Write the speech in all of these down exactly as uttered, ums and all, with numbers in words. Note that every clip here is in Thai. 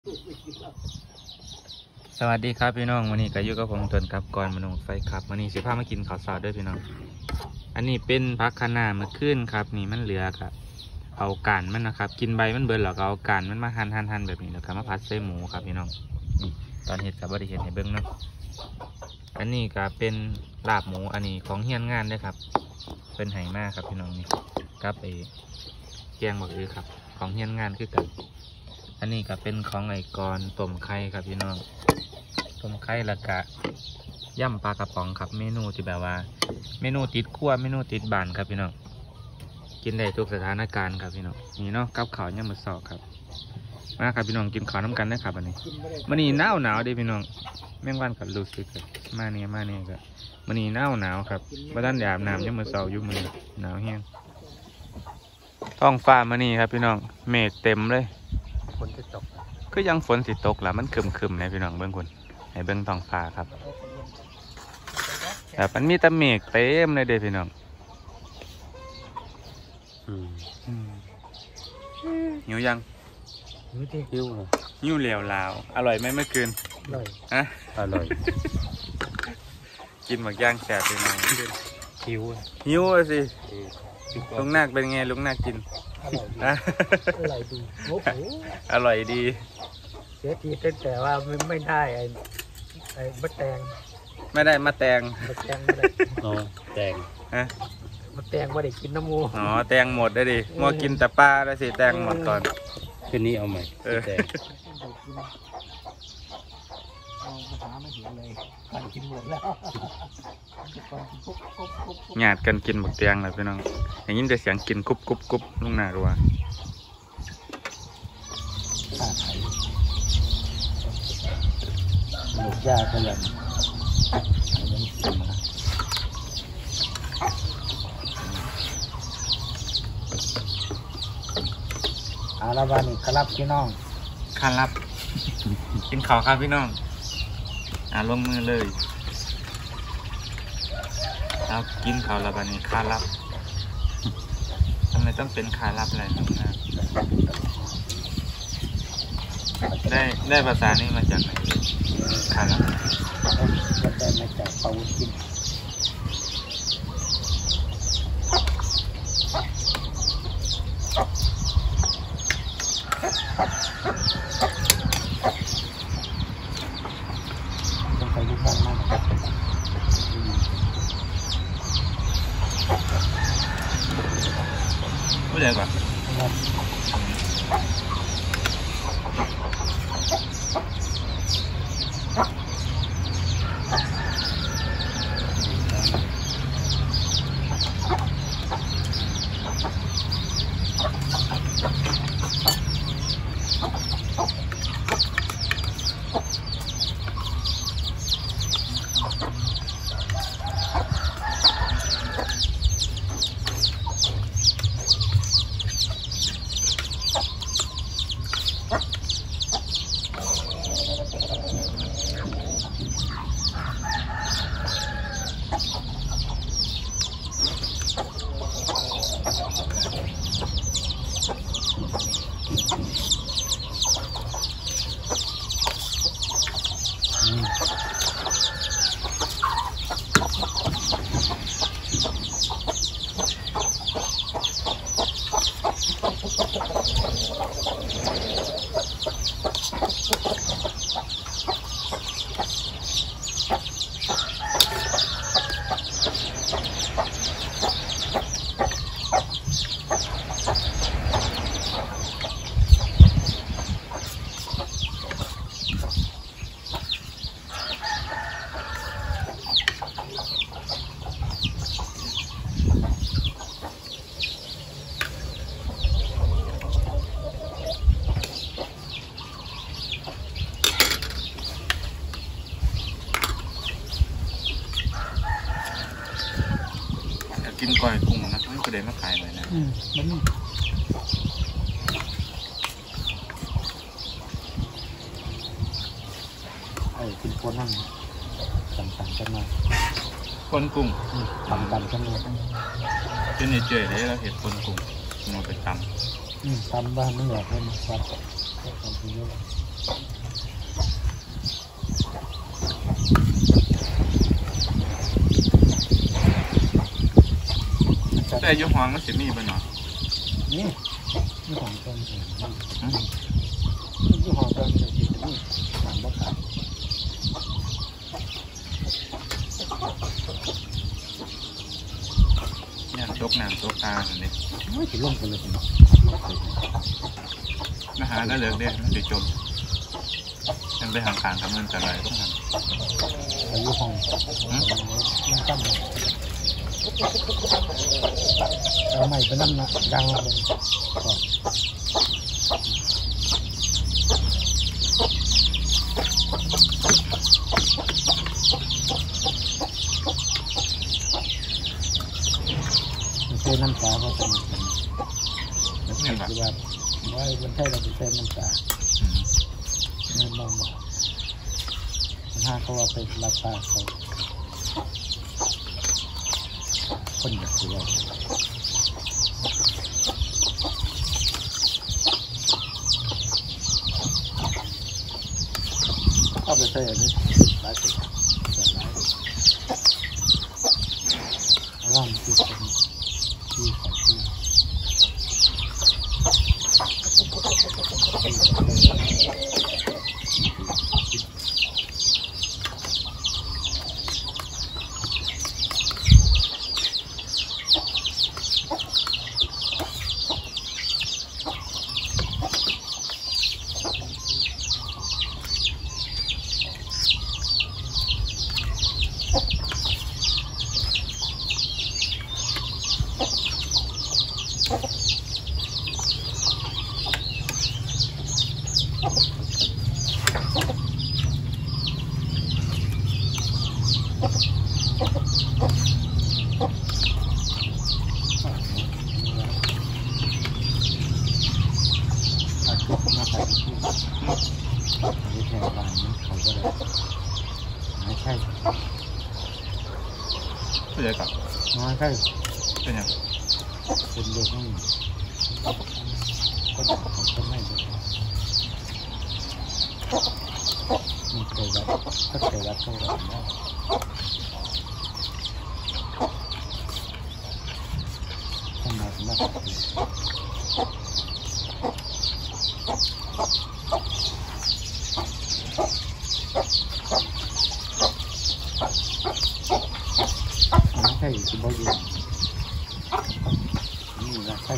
สวัสดีครับพี่น้องวันนี้ก็อยู่กับผมต้นครับก่อนมนุษย์ไฟครับวันนี้สิพามากินข้าวสารด้วยพี่น้องอันนี้เป็นผักคะน้ามาขึ้นครับนี่มันเหลือครับเอาก่านมันนะครับกินใบมันเบิดหรอกเอาก่านมันมาหั่นหั่นหั่นแบบนี้แล้วก็มาผัดใส่หมูครับพี่น้องนี่ตอนเห็ดกับบริเห็ดให้เบิ้งเนาะอันนี้ก็เป็นลาบหมูอันนี้ของเฮียนงานด้วยครับเป็นไหมากครับพี่น้องนี่กับไอ้เกียงบักอือครับของเฮียนงานคือกันอันนี้ก็เป็นของไอ้กรต้มไข่ครับพี่น้องต้มไข่ละกะย่ำปลากระป๋องครับเมนูที่แบบว่าเมนูติดขั้วเมนูติดบานครับพี่น้องกินได้ทุกสถานการณ์ครับพี่น้องนี่เนาะกับข้าวย่ำมือสอกครับมาครับพี่น้องกินข้าวน้ำกันนะครับอันนี้มันนี่หนาวหนาวดิพี่น้องแมงวันกับลูซิกมาเนี่ยมาเนี่ยก็มันนี่หนาวหนาวครับบ้านแดดน้ำย่ำมือสอกอยู่มือหนาวแห้งท้องฟ้ามันนี่ครับพี่น้องเมฆเต็มเลยฝนจะตกก็ยังฝนสิตกแล้วมันคึมคึมนะพี่น้องเบื้องคนให้เบื้องท้องฟ้าครับแต่มันมีแต่เมฆเต็มเลยเด้พี่น้องหิวยังหิวที่หิวเลยหิวเหลวลาวอร่อยไหมเมื่อคืนอร่อยฮะอร่อยกินหมึกย่างแซ่บพี่น้องหิวหิวสิลุงนาคเป็นไงลุงนาคกินอร่อยดีโอ้โหอร่อยดีเสียทีตั้งแต่ว่าไม่ได้ไอ้ไอ้มะแตงไม่ได้มาแตงมะแตงไม่ได้อ๋อแตงฮะมะแตงไม่ได้กินน้ำมูอ๋อแตงหมดได้ดิงัวกินแต่ปลาได้สิแตงหมดก่อนคืนนี้เอาใหม่เออเอาภาษาไม่เห็นเลยใครกินหมดแล้วหยาดกันกินหมกแตงเลยพี่น้องอย่างนี้จะเสียงกินกุบกุบกุบลุงนารัวหมูย่าก็ยังอาลาบานี่ครับพี่น้องข้ารับกินข้าวครับพี่น้องอ่าลงมือเลยเอากินข้าวลาบานี่ข้ารับทำไมต้องเป็นข้ารับอะไรลุงนาได้ได้ภาษานี้มาจากไหนข้ารับได้มาจากปาวุจินต้องใช้ลูกบอลมากนะครับพูดเลยก่อนกินก้อยกุ้งนะมันก็เดินมาขายเลยนะอืมมันไอ้กินคนนั่งสั่งๆกันมาคนกุ้งทำกันกันเลยเป็นเฉยๆเลยเราเห็ดคนกุ้งมาไปตำอืมทำบ้านไม่อยากให้มันซับทำทีเยอะอายุห้องมันสิมีบ่เนาะนี่นี่ของต้นเองนี่นี่ของต้นเองนี่สามบ่ขาดเนี่ยตกน้ำตกตาอันนี้ไม่ถึงลงไปเลยเนาะลงไปนะฮะแล้วเลิกเด้มันสิจมมันไปห่างๆทำเงินแต่ไรต้องทำอายุห้องมันตั้งเราใหม่ไปนั่นนะดังเลยก่อนมันเป็นน้ำตาเพราะเป็นมันคือว่าว่ามันใช่เราเป็นน้ำตาไม่มองบอกถ้าเขาว่าไปรับตาเขาคนอยากดูว่าเอาไปใส่อันนี้หลายตัวแต่หลายเอาว่างที่เป็นที่ของที่ผู้ใหญ่กับน้อยใช่เป็นยังเป็นเด็กนี่ก็ดักของต้นไม้เลยมันเคยรับก็เคยรับเท่าไหร่แล้วทำไมถึงรับน้ำไข่ที่บ่อยู่นี่น้ำไข่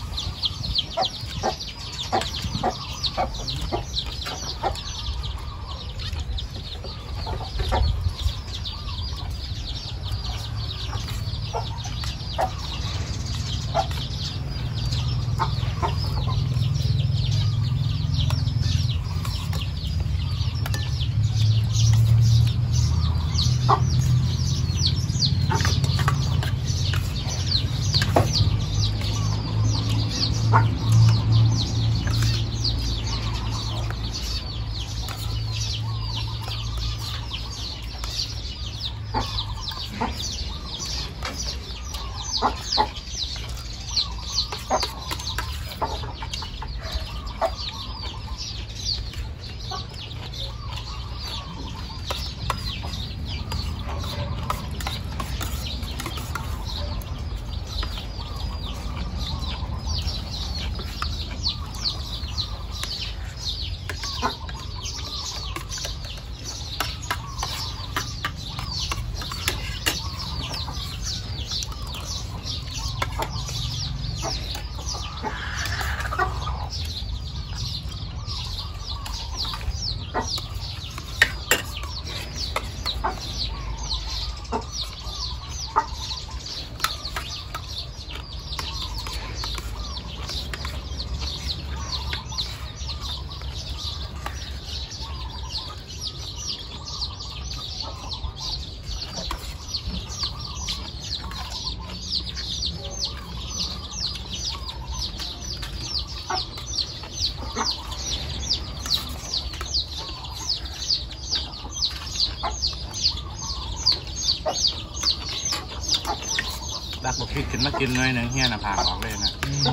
ดักบอกพริกขึ้นมากินเลยหนึ่งเฮียน่ะผ่าออกเลยนะ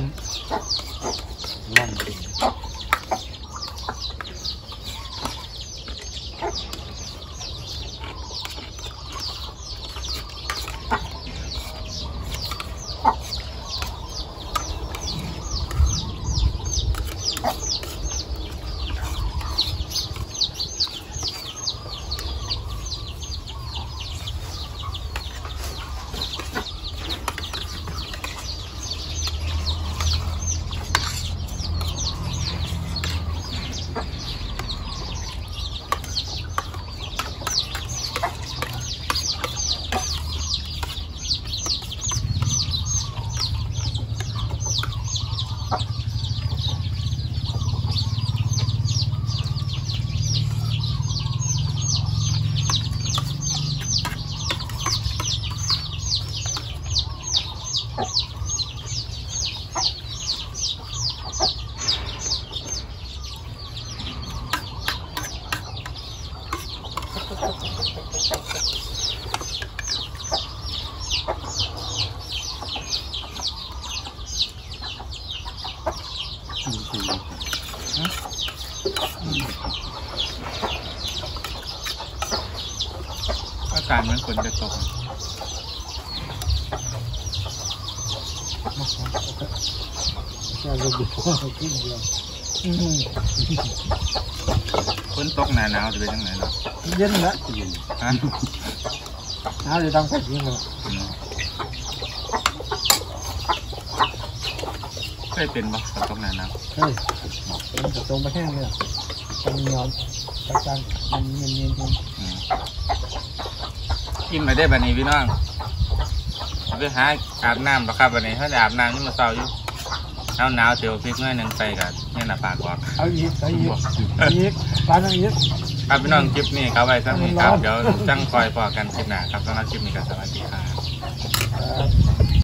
ล่องดินอาการเหมือนฝนจะตกจะลงดูว่าขึ้นเดียวฝนตกหนาหนาวจะเป็นยังไงเนาะเย็นละเย็นฮะหนาวจะต้องใส่ยิงเลยเคยเป็นบ่ฝนตกหนาหนาวเฮ้ยมันจะตรงไปแห้งเลยมันยอมประจันมันเย็นเย็นเย็นกินไปได้บัดนี้พี่น้องไปหาอาบน้ำหรอครับบัดนี้ถ้าจะอาบน้ำนี่มาเศร้าอยู่หนาวหนาวเตียวพริกน้อยหนึ่งใส่กันนี่หน้าปากออกเอาอีกเอาอีกเอาอีกปลาต้องอีกครับพี่น้องคลิปนี้ครับไว้สักนี้ครับเดี๋ยวจังคอยพอกันคลิปหน้าครับสำหรับคลิปนี้ก็สวัสดีครับ